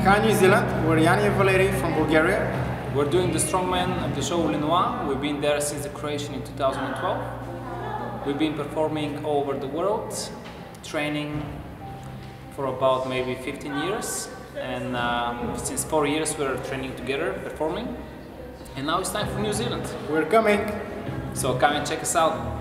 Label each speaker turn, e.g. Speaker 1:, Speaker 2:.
Speaker 1: Hi New Zealand, we're Yani and Valeri from Bulgaria.
Speaker 2: We're doing the strongman of the show Noir. We've been there since the creation in 2012. We've been performing all over the world, training for about maybe 15 years. And since 4 years we're training together, performing. And now it's time for New Zealand.
Speaker 1: We're coming.
Speaker 2: So come and check us out.